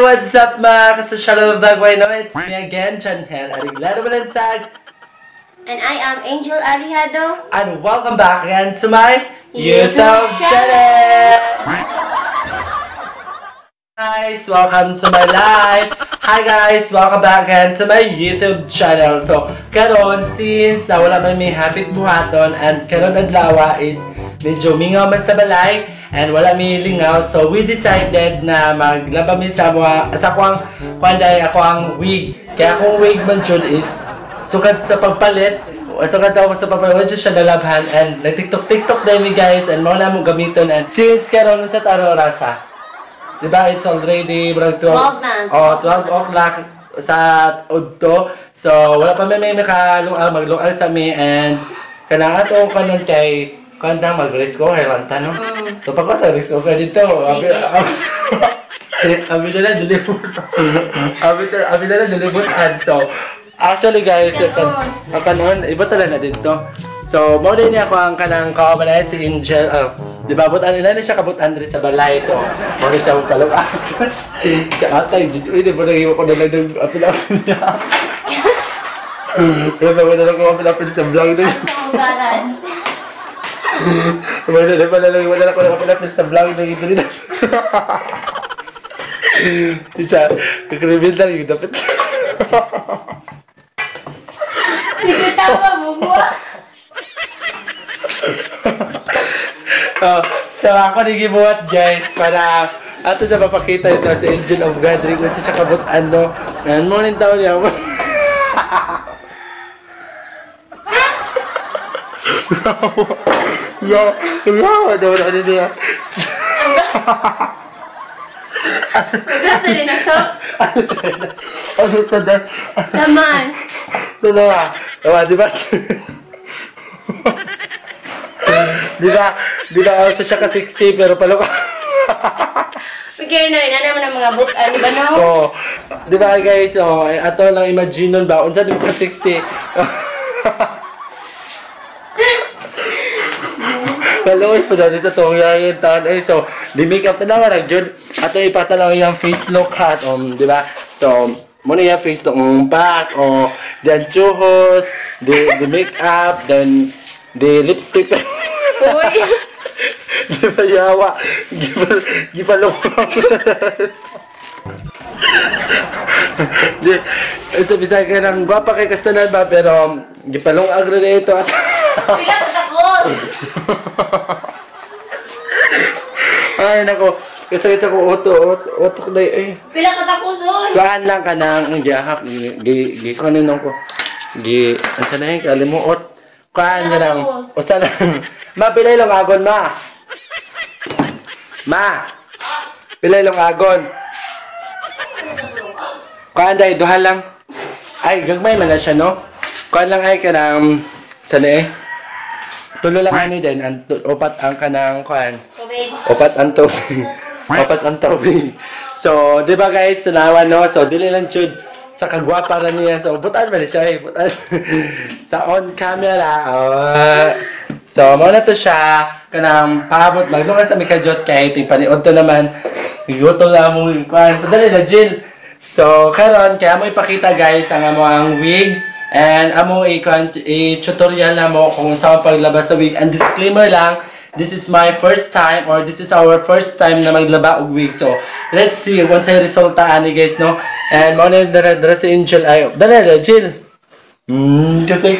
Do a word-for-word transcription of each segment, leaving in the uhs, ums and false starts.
What's up mga kasosyal vlog? Why no? It's me again, Chanhel Ariglado Balansag. And I am Angel Alihado. And welcome back again to my YouTube, YouTube channel! Guys, welcome to my live! Hi guys! Welcome back again to my YouTube channel. So, karon since na wala man may habit buhaton and karon adlaw is medyo mingaw man sa balay and wala may lingaw, so we decided na maglaba mi sa mga sa akong kuanday ako ang wig. Kaya akong wig man jud is sukat sa pagpalit. Sukat ako sa pagpalit siya nalabhan and nag-tiktok tiktok dahil mi guys and mo na mo gamiton and since karon sa taro rasa. Diba it's already twelve na. Oh, twelve o'clock sa udto. So wala pa may may makalungal maglungal sa mi and kanang ato kanon kay kanta mag-risk ko, helanta, no? Mm. So, pag ko sa risk ko ka dito, abi, abi na lang, dilibot. Abi, abi na lang, dilibotan. So, actually, guys, ang kanon, iba talaga na dito. So, mo din niya ako ang kanang kawabalay si Angel. Uh, di ba, butan nila na siya kabutan rin sa balay. So, mo rin siya magkalawag. Siya atay, dito, hindi mo nag-iwa ko na lang ng apil-apil niya. Kaya ba, wala lang ko apil-apil sa vlog na yun. Ang ugaran. Wala na pala lang, wala na ko nakapilapil sa vlog na ito rin. Siya, kakribin lang yung dapat. Hindi tama mo mo. So, ako nagibuhat guys, para ato sa papakita ito sa Angel of God. Rin kung siya kabutan, no? And morning taon niya. Ya, ya, ada orang ada dia. Udah tadi nasok. Ano sadar? Saman. Dalawa. Dalawa, di ba? Di ba? Di ba also siya ka-sexy pero palo ka. Pikir na rin, ano naman ang mga book, ano ba no? Oo. Di ba guys, oh, ato lang imagine nun ba? Unsa di mo ka-sexy? Kaloy po dati sa tong yayin tan ay so di makeup na naman jud ato ipatalaw yung face look hat um di ba so mo na yung face look um back o then chuhos the the makeup then the lipstick Uy. Di ba yawa gipalo di so bisa ka nang gwapa kay kastanan ba pero gipalong agro na ito at Pila ka takot. ay nako kasi ito ko oto oto day ay Pila ka takot oy. kuan lang ka nang gihak gi gi kanin ko gi ansa na yung kalimuot kuan nga nang usa lang ma pilay lang agon ma ma pilay lang agon kuan day duha lang ay gagmay man na siya no kuan lang ay kanang sana eh tulo lang ani din ang opat ang kanang kuan Tubig. opat ang tubig opat ang tubig so di ba guys tanawan no so dili lang jud sa kagwapa ra niya so butan man siya eh butan sa on camera oh. So mo na to siya kanang paabot maglungan sa mikajot kay tingpaniod to naman gigutom na mo kuan padali na Jill so karon kaya mo ipakita guys ang amo ang wig and amo i-tutorial na mo kung saan paglabas sa wig. And disclaimer lang, this is my first time or this is our first time na maglaba og wig. So, let's see once ay resulta ani guys, no? And mo na dara dara si Angel ay dala dala Jill. Hmm, kasi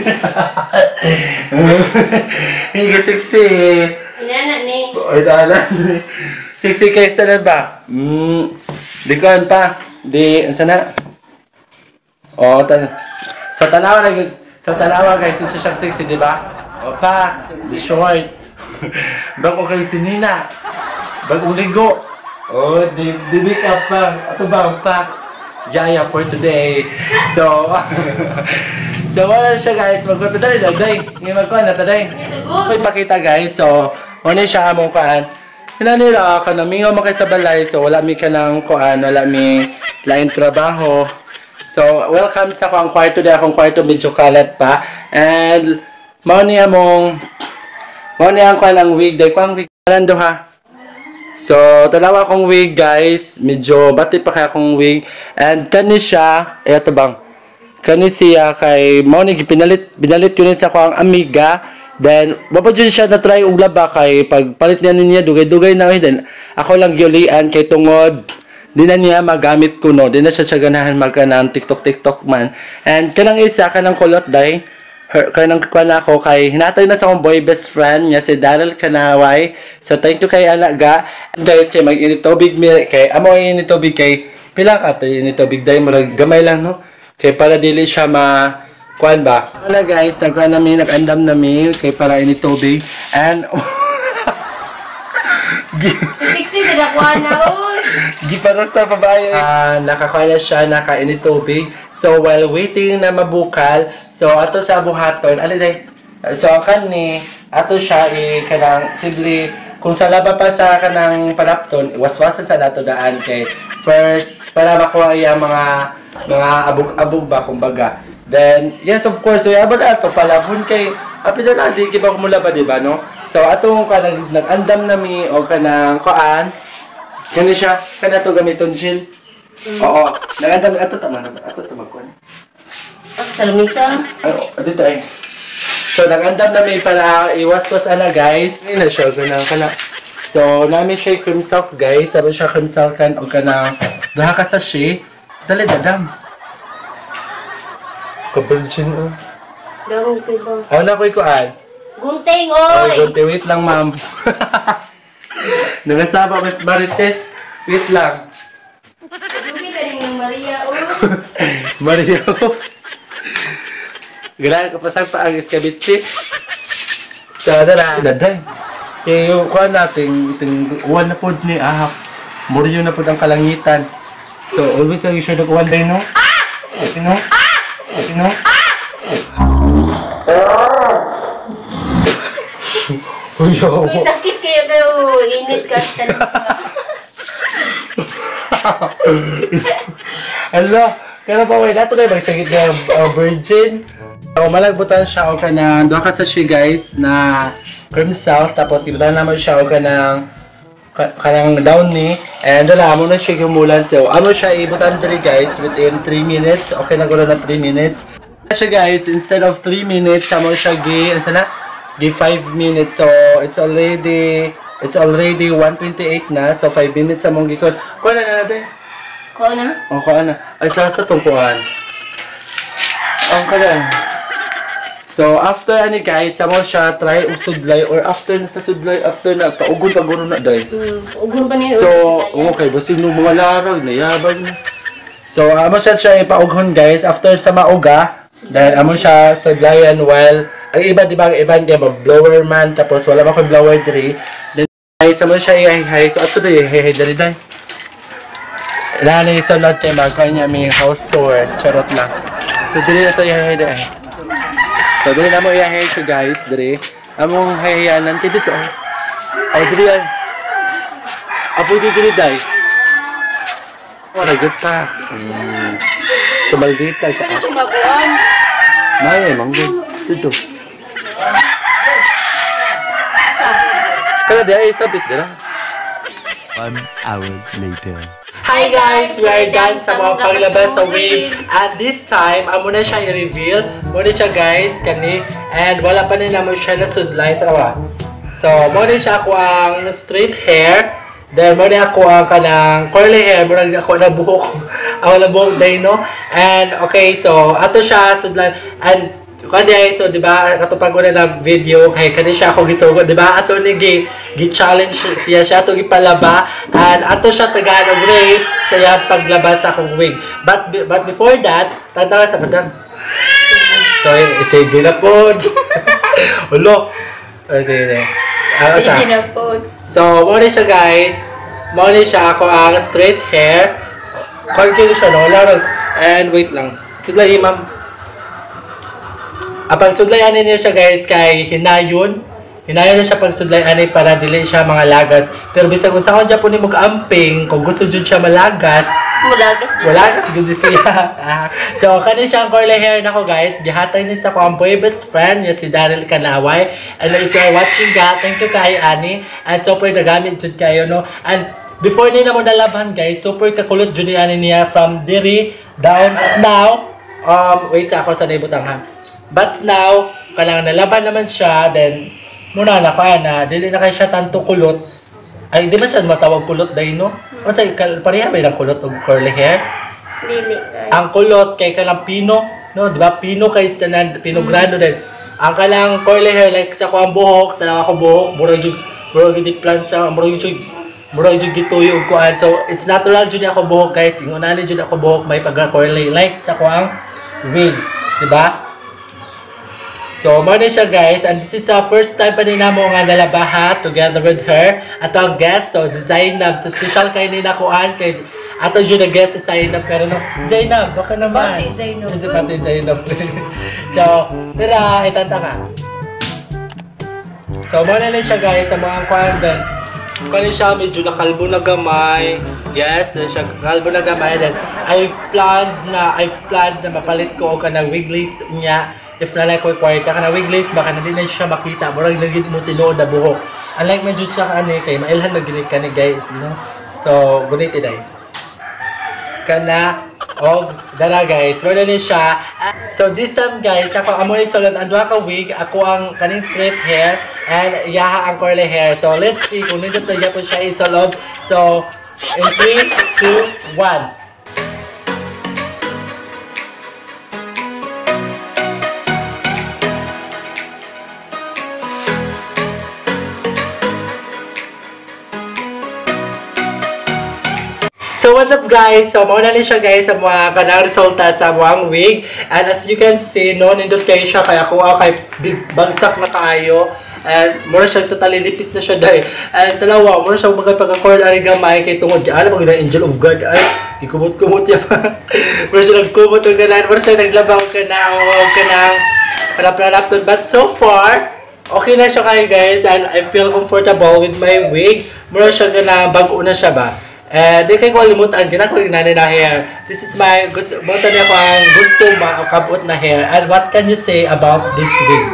Hindi sexy. Inana ni. Oy dala. Sexy guys na ba? Hmm. Di ko pa. Di ansa na? Oh, tan sa tanawa na sa tanawa guys, it's siya sexy, di ba? Opa, the short. Bago kay sinina. Bago ligo. Oh, di di make up pa. Ato ba pa? Jaya for today. So, so wala siya guys, magpapadali daw day. Ngayon magkuhan na today. May pakita guys. So, wala siya among kuhan. Hinanira ka na mingaw mo kay sa balay. So, wala mi ka ng kuhan, wala mi lain trabaho. So, welcome sa akong kwarto din. Akong kwarto medyo kalat pa. And, mao niya mong, mao niya ang kuha ng wig. Dahil kuha ang wig. Kalando ha. So, tanawa akong wig, guys. Medyo bati pa kaya akong wig. And kani siya, eh, ito bang, kani siya kay, mo ni pinalit, pinalit ko rin sa ko ang amiga. Then, wapa dyan siya na-try og laba kay pagpalit niya niya, dugay-dugay na. Then, ako lang gyulian kay tungod. Di na niya magamit ko, no. Di na siya siya ganahan magkanang TikTok-TikTok man. And kanang isa, kanang kulot, day. Her, kanang kwan ako kay hinatay na sa akong boy best friend niya si Daryl Kanaway. So thank you kay Anaga. And guys, kay mag-init tubig mi kay amo init tubig kay pila ka to init tubig day murag gamay lang no. Kay para dili siya ma kwan ba. Wala guys, nagkuan na mi nag-andam na mi kay para init tubig and Sexy sa kuan na oy. Di para sa babae. Ah, nakakuha na siya nakainit tubig. So while waiting na mabukal, so ato sa buhaton, ali day. So kan ni ato siya i kanang simple kung sa laba pa sa kanang panapton, waswasan sa nato daan kay first para makuha iya mga mga abog-abog ba kumbaga. Then yes of course, so yabad ato palabon kay apil na di giba ko mula ba di ba no? So atong kanang nag-andam nami o kanang kuan kani siya kana to gamiton Jill. Oo, nagandam ato tama na ato tama kuan. Salamisa. Ay, dito ay. So nagandam na may para iwas-was ana guys. Ini na siya ganang kana. So nami siya cream silk guys. Sabi siya cream silk kan o kana duha ka sachet. Dali dadam. Ka virgin oh. Dawang pito. Aw na koy kuan. Gunting Ay, oy. gunting, wait lang ma'am. Nangasaba mas Marites. Wait lang. Dugi ka rin ng Maria oh. Maria. Grabe ka pasang pa ang iskabitsi. Sa dala. Daday. Kaya yung kuha natin, iting uwan na po ni ahap. Muriyo na po ang kalangitan. So, always lang yung siya nag-uwan day, no? Ah! Sino? Ah! Sino? Ah! Uy, Uy, sakit kaya kayo. Init ka talaga. Hello, kaya pa wala nato kayo magsagit na uh, virgin. So, malagbutan siya o ka ng doha ka sachet guys na cream salt. Tapos ibutan naman siya o ka ng kanang down ni. And wala, amo na siya gumulan. So, amo siya ibutan diri guys within three minutes. Okay na gula na three minutes. Siya guys, instead of three minutes, amo siya gi, ano sana? Gi five minutes. So, it's already it's already one twenty-eight na. So, five minutes among gikon. Kuha na na natin. Kuha na? O, kuha na. Ay, sa sa tungkuhan. Ang kada. So, after ani guys, amo siya try og sudlay or after na sa sudlay, after na paugon paguro na day. Hmm, ugon pa niya. So, okay, basi no mga larag nayabag na. So, amo siya siya ipaugon guys after sa mauga. Dahil amo siya sudlayan while ang iba di ba ang iba kay blower man tapos wala pa ko blower diri. Then guys, amo siya ihay so ato di hey diri day. Lani sa lot kay magkuha niya may house tour, charot lang. So diri ito ihay day. So, dali na mo i-hair ko guys, dali. Among hayayanan kayo dito. Ay, dali ay. Apo dito dali day. Wala gata. Hmm. Tumaldita siya. Ano sumaguan? May, manggod. Dito. Kaya di ay sabit dala. One hour later. Hi guys! We are done sa mga paglabas sa wig. At this time, amo na siya i-reveal. Muna siya guys, kani. And wala pa na naman siya na sudlay. Tawa. So, muna siya ako ang straight hair. Then, muna ako ang kanang curly hair. Muna ako na buhok. Ako na buhok day, no? And, okay, so, ato siya sudlay. And, kani, so, di ba, katupag ko na na video, kay kani siya ako gisugo, di ba, ato ni gi-challenge siya siya, ato gipalaba, and ato siya taga-ng rape, saya paglaba sa akong wig. But, but before that, tanda sa madam. So, sige na po. Ulo. Sige na. Sige na po. So, muna siya guys, muna siya ako ang straight hair. Kung kilo siya, no? And wait lang. Sudlay, ma'am. Apang sudlayan niya siya guys kay hinayon. hinayon na siya pagsudlay ani para dili siya mga lagas. Pero bisag kung sa kanya po ni mag-amping, kung gusto jud siya malagas, Mulagas dito. Mulagas gud siya. Ah, so kani siyang curly hair nako guys, gihatag ni sa ko ang boy best friend niya si Daryl Kanaway. And if you are watching that, thank you kay Ani. And super nagamit jud kayo no. And before ni na mo nalaban guys, super kakulot jud ni ani niya from diri down now. Um wait ako sa nibutang ha. But now, kailangan nalaban naman siya, then muna na kaya na, dili na kaya siya tanto kulot. Ay, di man siya matawag kulot dahil, no? O sa, pareha ba yung kulot o curly hair? Dili kay. Ang kulot kay kalang pino, no? Di ba? Pino kay stanan, pino mm. grado din. Ang kalang curly hair, like sa ko ang buhok, talaga ko buhok, murag yung, murag yung plant siya, murag yung, murag yung gituyo ko. So, it's natural dyan ako buhok, guys. Yung unali dyan ako buhok, may pag-curly, like sa ko ang wig. Di ba? So, muna siya guys, and this is the first time pa din na mo nga nalabaha together with her. At ang guest, so si Zainab, so special kay nina kuan kay ato yun na guest si Zainab, pero no, Zainab, baka naman. Pati Zainab. Hindi pati Zainab. So, tira, itanta ka. So, muna na siya guys, sa mga kuan din. Kani siya medyo nakalbo na gamay. Yes, siya kalbo na gamay. Then, I planned na, I've planned na mapalit ko ka ng wiglies niya. If nalay ko kwarta ka na wiglies, baka na din na siya makita. Murag lagi mo tinuod na buhok. Unlike na jud siya kani kay mailhan magilit ka ni guys, you know. So, gunit iday. Kana og dara guys, wala ni siya. So this time guys, ako amo ni solon ang duha ka wig, ako ang kaning straight hair and yaha ang curly hair. So let's see kung nindot na gyapon siya isolod. So in three, two, one. So what's up guys? So mauna na siya guys sa mga kanang resulta sa mga wig. And as you can see, no, nindot kayo siya kaya ako kay big bagsak na kaayo. And mura siya totally nipis na siya dahil. And dalawa, mura siya magpagka-cord ari gamay kay tungod. Alam mo gina angel of God ay ikumot-kumot ya pa. Mura siya nagkumot og ganan, mura siya naglabang ka na o kanang parap-lapton. But so far, okay na siya kayo guys and I feel comfortable with my wig. Mura siya gana bago na siya ba. Eh, di kayo ko limutan, ginako yung nanay na hair. This is my, gusto, buta niya ko ang gusto makabot na hair. And what can you say about this wig?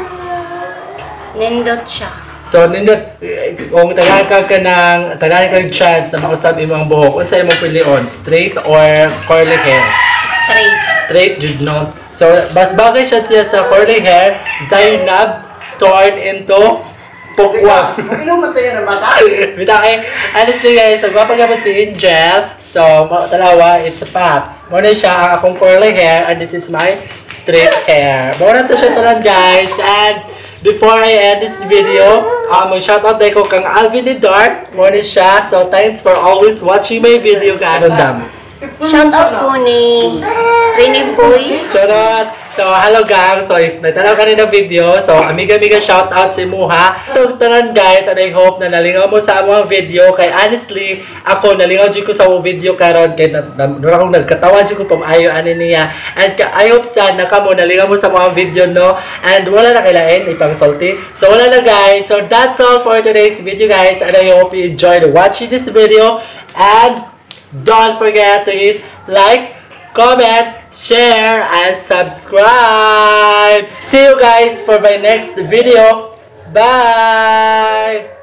Nindot siya. So, nindot, kung tagaan ka ka ng, tagaan ka yung chance na makusab imong buhok, unsa imong pilion? Straight or curly hair? Straight. Straight, jud no? So, mas bagay siya siya sa curly hair, Zainab torn into Pukwa. Ano matay na bata? Bita kay, honestly guys, nagwapa ka si Angel. So, talawa, it's a pop. Muna siya ang akong curly hair and this is my straight hair. Muna to siya talan guys. And before I end this video, um, shoutout tayo ko kang Alvin ni Dark. Muna siya. So, thanks for always watching my video. Kanon dam. Shoutout po ni Rini Boy. Charot! So, hello gang. So, if natanaw ka rin ng video, so, amiga-amiga shoutout sa imuha. So, tanan guys, and I hope na nalingaw mo sa mga video. Kay honestly, ako, nalingaw dyan ko sa mga video karon kay nura akong nagkatawa dyan ko pamayo ani niya. And I hope sana ka mo, nalingaw mo sa mga video, no? And wala na kailain, ipang salty. So, wala na guys. So, that's all for today's video guys. And I hope you enjoyed watching this video. And don't forget to hit like, comment, share, and subscribe. See you guys for my next video. Bye!